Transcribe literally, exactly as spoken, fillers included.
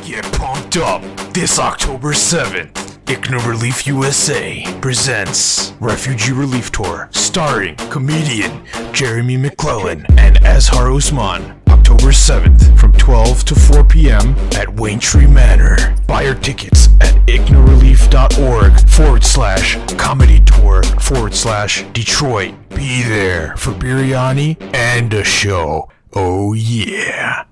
Get pumped up this October seventh. Ickno Relief U S A presents Refugee Relief Tour starring comedian Jeremy McClellan and Azhar Usman. October seventh from twelve to four p.m. at Waintree Manor. Buy your tickets at icknorelief.org forward slash comedy tour forward slash Detroit. Be there for biryani and a show. Oh yeah.